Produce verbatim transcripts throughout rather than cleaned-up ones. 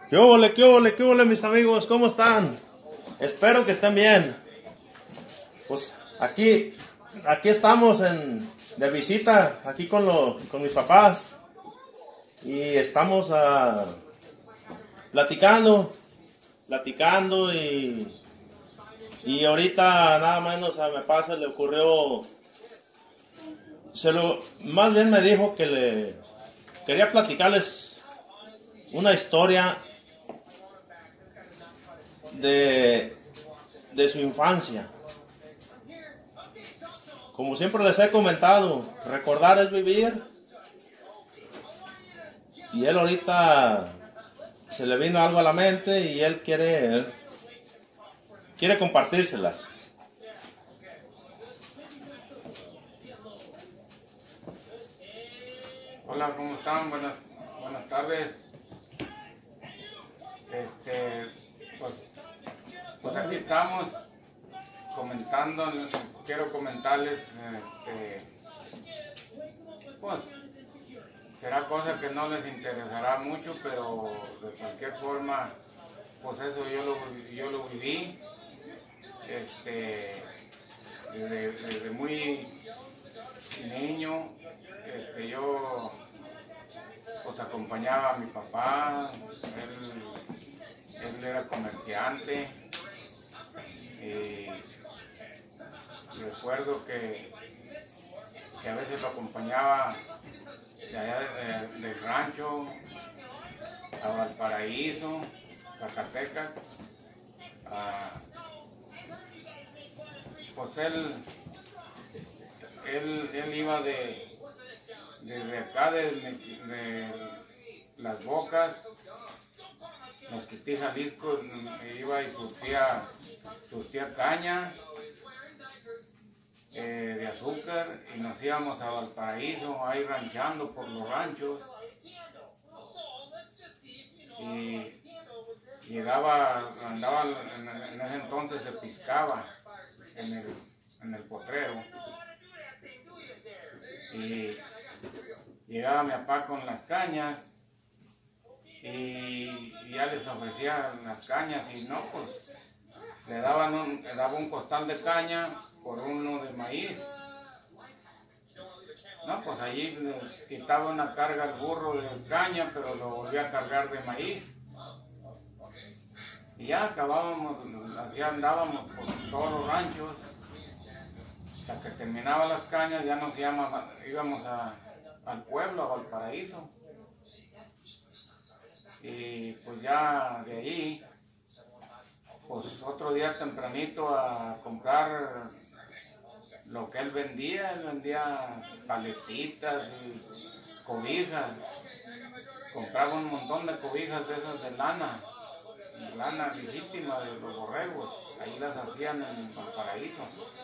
¿Qué ole, qué ole, qué ole, mis amigos? ¿Cómo están? Espero que estén bien. Pues aquí, aquí estamos en, de visita, aquí con, lo, con mis papás. Y estamos uh, platicando, platicando y, y ahorita nada menos a mi papá se le ocurrió, se lo, más bien me dijo que le quería platicarles una historia de, de su infancia. Como siempre les he comentado, recordar es vivir. Y él ahorita se le vino algo a la mente y él quiere, él quiere compartírselas. Hola, ¿cómo están? Buenas, buenas tardes. Este, pues, pues aquí estamos comentando, quiero comentarles, este, pues, será cosa que no les interesará mucho, pero de cualquier forma, pues eso yo lo, yo lo viví, este, desde, desde muy niño, este, yo pues acompañaba a mi papá, él, él era comerciante, y recuerdo que, que a veces lo acompañaba de allá de, de, del rancho a Valparaíso, Zacatecas. A, pues él, él, él iba de, desde acá de, de Las Bocas, Mezquití, Jalisco, iba y surtía, surtía caña eh, de azúcar y nos íbamos a Valparaíso, ahí ranchando por los ranchos. Y llegaba, andaba, en, en ese entonces se piscaba en el, en el potrero. Y llegaba mi papá con las cañas y, y ya les ofrecía las cañas y no, pues le daban un, le daba un costal de caña por uno de maíz. No, pues allí le quitaba una carga al burro de caña, pero lo volvía a cargar de maíz. Y ya acabábamos, así andábamos por todos los ranchos, hasta que terminaba las cañas, ya nos íbamos, íbamos a, al pueblo, a Valparaíso. Y pues ya de ahí, pues otro día tempranito a comprar lo que él vendía, él vendía paletitas y cobijas, compraba un montón de cobijas de esas de lana, de lana legítima de los borregos, ahí las hacían en Valparaíso.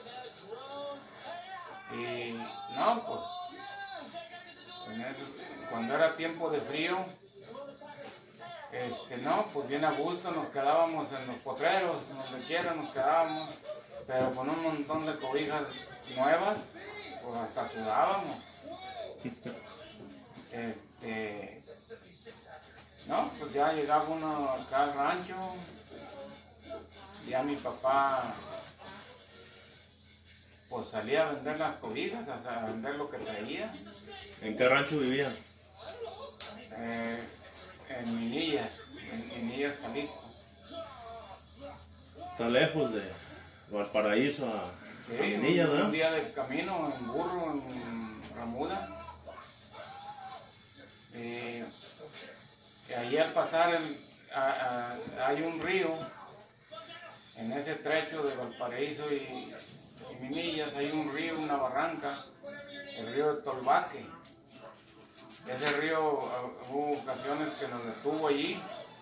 Y no, pues, en eso, cuando era tiempo de frío, este, no, pues bien a gusto nos quedábamos en los potreros, donde quiera nos quedábamos, pero con un montón de cobijas nuevas, pues hasta sudábamos. Este, no, pues ya llegaba uno acá al rancho, ya mi papá pues salía a vender las cobijas, a vender lo que traía. ¿En qué rancho vivía? Eh, en Minillas, en Minillas, Jalisco. Está lejos de Valparaíso a, Sí, a Minillas, ¿no? Un día de camino en burro, en Ramuda. Eh, y allí al pasar el, a, a, hay un río, en ese trecho de Valparaíso y, y Minillas hay un río, una barranca, el río de Tolbaque. Ese río hubo ocasiones que nos detuvo allí.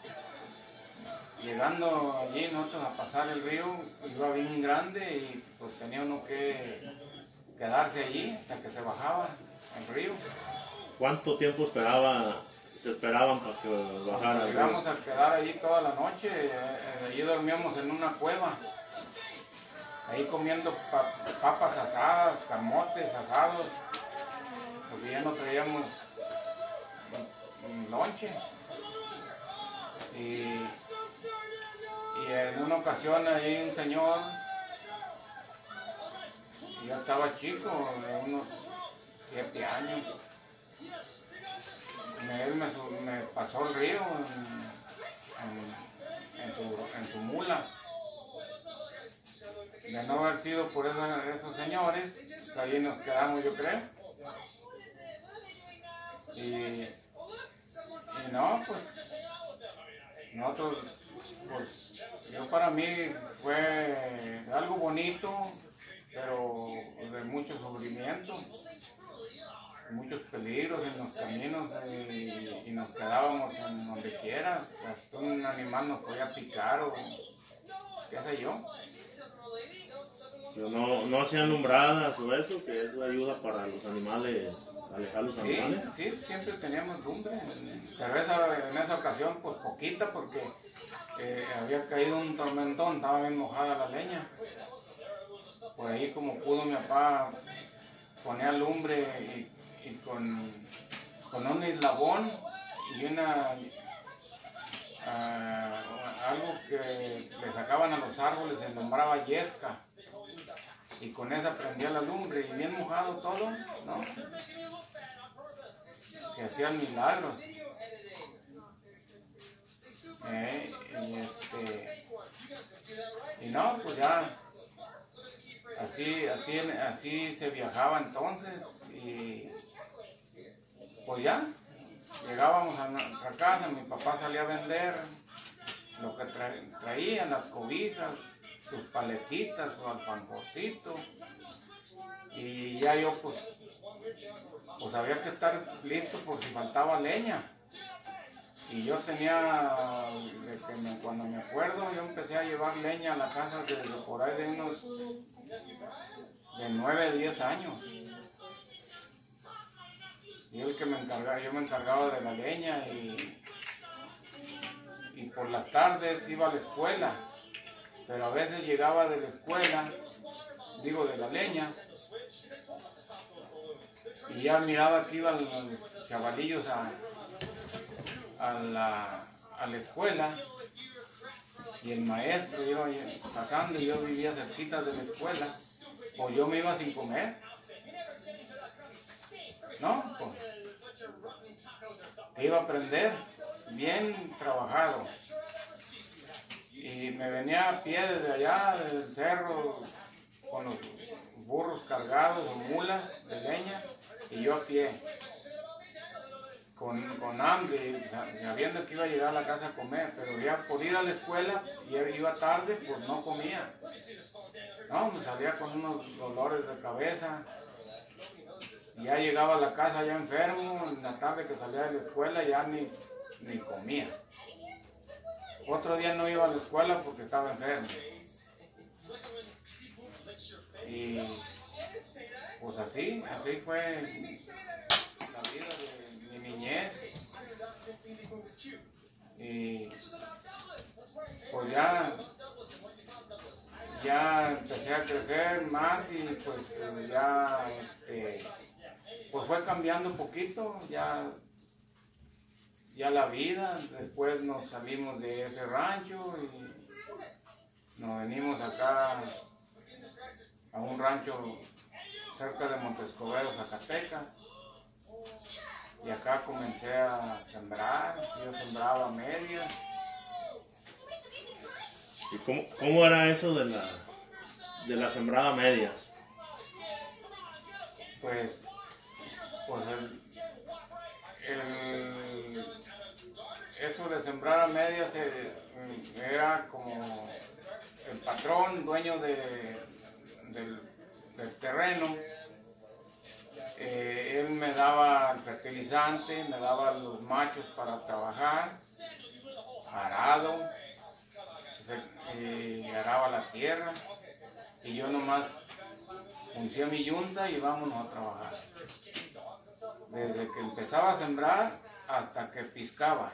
Llegando allí nosotros a pasar el río, iba bien grande y pues tenía uno que quedarse allí hasta que se bajaba el río. ¿Cuánto tiempo esperaba, se esperaban para que bajara? Nos llegamos a quedar allí toda la noche, eh, allí dormíamos en una cueva, ahí comiendo pa papas asadas, camotes asados, porque ya no traíamos lonche. Y, y en una ocasión ahí un señor, yo estaba chico, de unos siete años, me, él me, me pasó el río en, en, en, su, en su mula. De no haber sido por esos, esos señores, pues ahí nos quedamos, yo creo. Y, y no, pues nosotros, pues yo para mí fue algo bonito, pero de mucho sufrimiento, muchos peligros en los caminos, y, y nos quedábamos en donde quiera. Hasta un animal nos podía picar o qué sé yo. Pero no, no hacían lumbradas o eso, que eso ayuda para los animales, alejar los Sí, animales. sí, siempre teníamos lumbre, pero esa, en esa ocasión pues poquita, porque eh, había caído un tormentón, estaba bien mojada la leña. Por ahí como pudo mi papá ponía lumbre y, y con, con un eslabón y una uh, algo que le sacaban a los árboles, se nombraba yesca. Y con esa prendía la lumbre y bien mojado todo, ¿no? Que hacían milagros. Eh, y este, y no, pues ya, así, así, así se viajaba entonces, y pues ya, llegábamos a nuestra casa, mi papá salía a vender lo que tra traían, las cobijas, sus paletitas, su alfajorcito, y ya yo pues, pues había que estar listo por si faltaba leña. Y yo tenía, de que me, cuando me acuerdo, yo empecé a llevar leña a la casa desde por ahí de unos de nueve a diez años. Y el que me encargaba, yo me encargaba de la leña, y, y por las tardes iba a la escuela. Pero a veces llegaba de la escuela, digo de la leña, y ya miraba que iban los chavalillos a, a, la, a la escuela, y el maestro iba pasando, y yo vivía cerquita de la escuela, o yo me iba sin comer, ¿no? Pues, iba a aprender bien trabajado. Y me venía a pie desde allá, desde el cerro, con los burros cargados o mulas de leña, y yo a pie, con, con hambre, sabiendo que iba a llegar a la casa a comer, pero ya por ir a la escuela, y iba tarde, pues no comía. No, me salía con unos dolores de cabeza, y ya llegaba a la casa ya enfermo, en la tarde que salía de la escuela ya ni, ni comía. Otro día no iba a la escuela porque estaba enfermo. Y pues así, así fue la vida de mi niñez. Y pues ya, ya empecé a crecer más, y pues ya, este, pues fue cambiando un poquito, ya. Ya la vida, después nos salimos de ese rancho y nos venimos acá a un rancho cerca de Montescobedo, Zacatecas, y acá comencé a sembrar. Yo sembraba medias. ¿Y cómo, cómo era eso de la, de la sembrada medias? Pues, pues el, el eso de sembrar a medias eh, era como el patrón, dueño de, del, del terreno, eh, él me daba el fertilizante, me daba los machos para trabajar, arado, y araba la tierra, y yo nomás uncía mi yunta y vámonos a trabajar. Desde que empezaba a sembrar hasta que piscaba.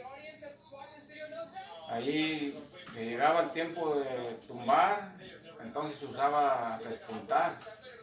Ahí que llegaba el tiempo de tumbar, entonces se usaba despuntar.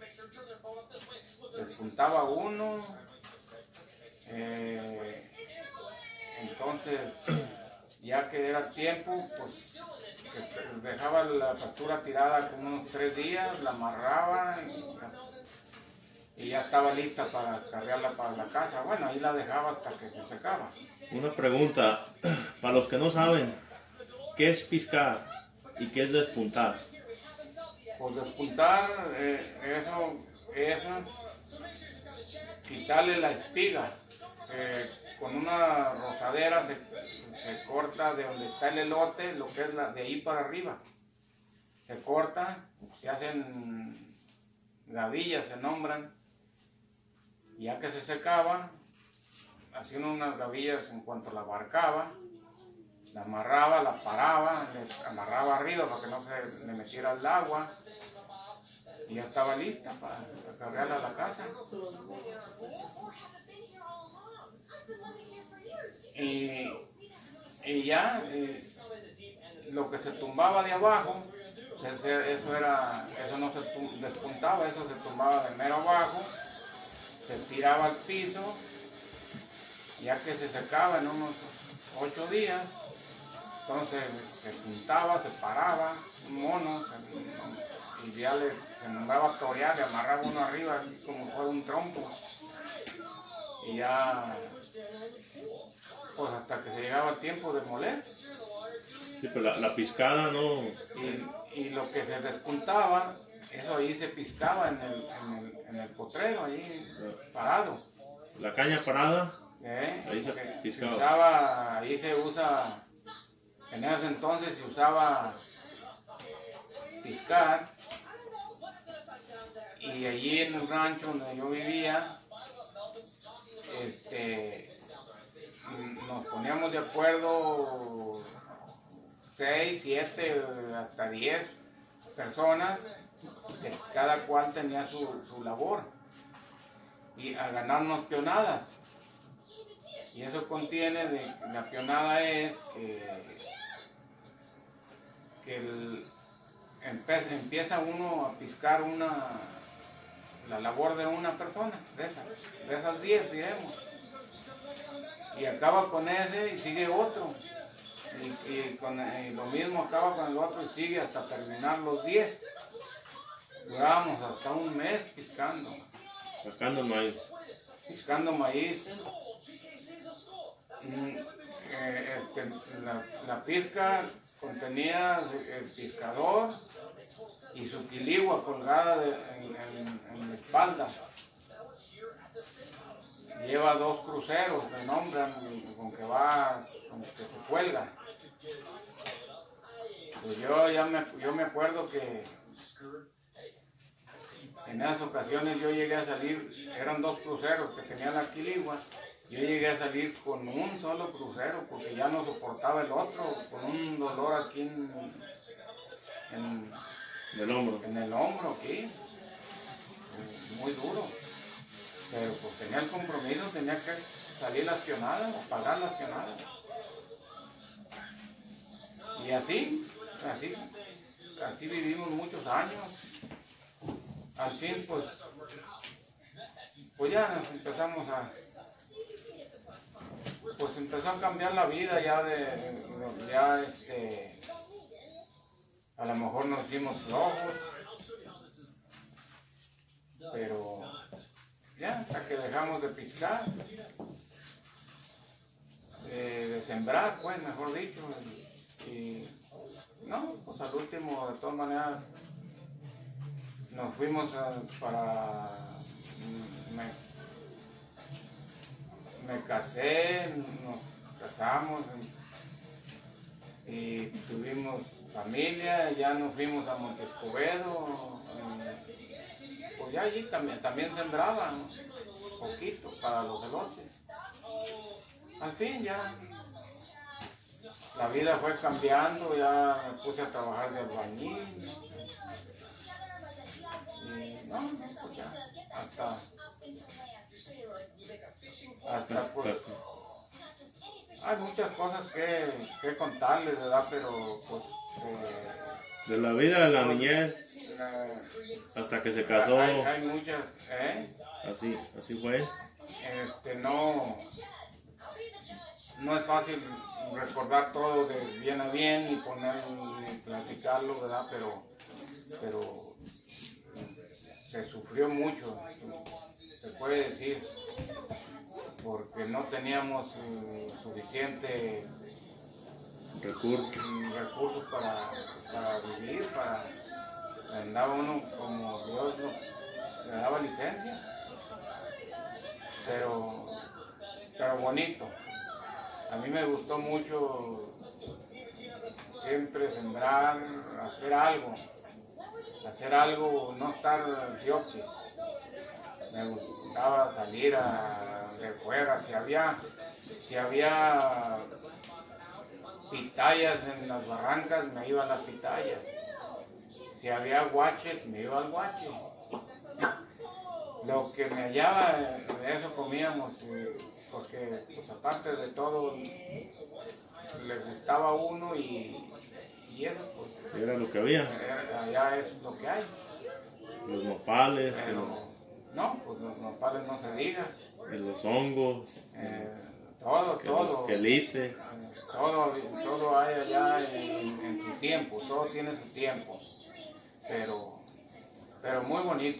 Despuntaba uno, eh, entonces ya ya que era tiempo, pues que dejaba la pastura tirada como unos tres días, la amarraba y, y ya estaba lista para cargarla para la casa. Bueno, ahí la dejaba hasta que se secaba. Una pregunta, para los que no saben, ¿qué es piscar y qué es despuntar? Pues despuntar, eh, eso, eso, quitarle la espiga. Eh, con una rozadera se, se corta de donde está el elote, lo que es la, de ahí para arriba. Se corta, se hacen gavillas, se nombran, y ya que se secaba, hacían unas gavillas en cuanto la abarcaba, la amarraba, la paraba, le amarraba arriba para que no se le metiera el agua, y ya estaba lista para, para cargarla a la casa. Y, y ya, eh, lo que se tumbaba de abajo, se, se, eso, era, eso no se despuntaba, eso se tumbaba de mero abajo, se tiraba al piso, ya que se secaba en unos ocho días, entonces se juntaba, se paraba, un mono, se, y ya le, se mandaba a torear, le amarraba uno arriba, así como fuera un trompo, y ya, pues hasta que se llegaba el tiempo de moler. Sí, pero la, la piscada no... Y, y lo que se despuntaba, eso ahí se piscaba en el, en el, en el potrero, ahí parado. La caña parada, ¿Eh? ahí se se, piscaba. Se usaba, ahí se usa, en esos entonces se usaba piscar, y allí en el rancho donde yo vivía, este, nos poníamos de acuerdo seis, siete, hasta diez personas, que cada cual tenía su, su labor, y a ganarnos pionadas. Y eso contiene, de, la pionada es que, que el, empe, empieza uno a piscar una, la labor de una persona, de esas, de esas diez, diremos, y acaba con ese y sigue otro, y, y, con, y lo mismo acaba con el otro y sigue hasta terminar los diez. Duramos hasta un mes piscando. Sacando maíz. Piscando maíz. Mm, eh, este, la, la pizca contenía el pescador y su quiligua colgada de, en, en, en la espalda. Lleva dos cruceros que nombran con que va, con que se cuelga. Pues yo ya me, yo me acuerdo que en esas ocasiones yo llegué a salir, eran dos cruceros que tenían la quiligua. Yo llegué a salir con un solo crucero porque ya no soportaba el otro, con un dolor aquí en, en, el, hombro. en el hombro, aquí, muy duro. Pero pues tenía el compromiso, tenía que salir las pionadas, pagar las pionadas. Y así, así, así vivimos muchos años. Al fin, pues, pues ya nos empezamos a... Pues empezó a cambiar la vida ya de, ya este, a lo mejor nos hicimos flojos, pero ya hasta que dejamos de piscar, de, de sembrar, pues mejor dicho, y, y no, pues al último de todas maneras nos fuimos a, para... Me, Me casé, nos casamos y, y tuvimos familia, ya nos fuimos a Montescobedo, eh, pues ya allí también, también sembraban poquito para los elotes. Al fin ya la vida fue cambiando, ya me puse a trabajar de albañil y no, no, pues ya, hasta... Hasta pues, hay muchas cosas que, que contarles, ¿verdad? Pero pues... Eh, de la vida de la niñez eh, hasta que se casó. Hay, hay muchas, ¿eh? Así, así fue. Este, no... no es fácil recordar todo de bien a bien y ponerlo y platicarlo, ¿verdad? Pero, pero se sufrió mucho, se puede decir, porque no teníamos uh, suficiente Recursos. recursos para, para vivir, para andaba uno como Dios le daba licencia, pero, pero bonito. A mí me gustó mucho siempre sembrar, hacer algo, hacer algo, no estar dioque. Me gustaba salir a, de fuera, si había, si había pitayas en las barrancas, me iba a las pitayas. Si había guache, me iba al guache. Lo que me hallaba, de eso comíamos, porque pues aparte de todo, le gustaba a uno y, y eso pues... Era lo que había. Era, allá es lo que hay. Los nopales. Pero, no, pues los nopales no se diga. Los hongos. Eh, todo, todo. Los quelites. Eh, todo, todo hay allá en, en su tiempo, todo tiene su tiempo. Pero, pero muy bonito.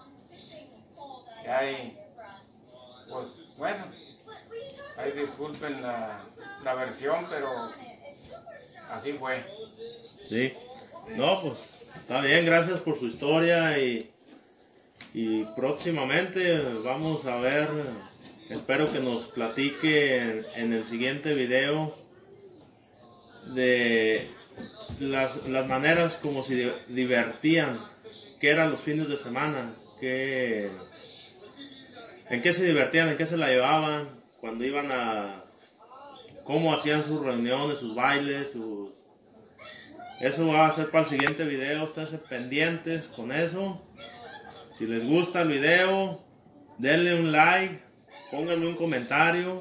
Y hay, pues bueno, ahí disculpen la, la versión, pero así fue. Sí, no, pues está bien, gracias por su historia y, y próximamente vamos a ver, espero que nos platique en, en el siguiente video de las, las maneras como se divertían, qué eran los fines de semana, qué, en qué se divertían, en qué se la llevaban, cuando iban a, cómo hacían sus reuniones, sus bailes, sus... Eso va a ser para el siguiente video, esténse pendientes con eso. Si les gusta el video, denle un like, pónganle un comentario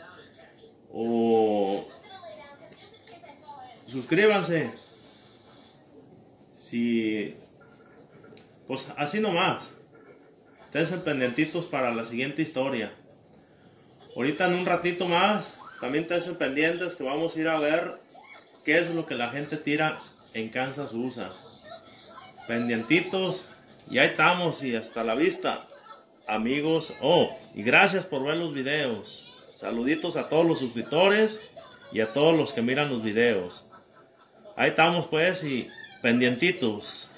o suscríbanse. Si, pues así nomás. Esténse pendientitos para la siguiente historia. Ahorita en un ratito más, también esténse pendientes que vamos a ir a ver qué es lo que la gente tira en Kansas U S A. Pendientitos, y ahí estamos, y hasta la vista, amigos. Oh, y gracias por ver los videos. Saluditos a todos los suscriptores y a todos los que miran los videos. Ahí estamos pues, y pendientitos.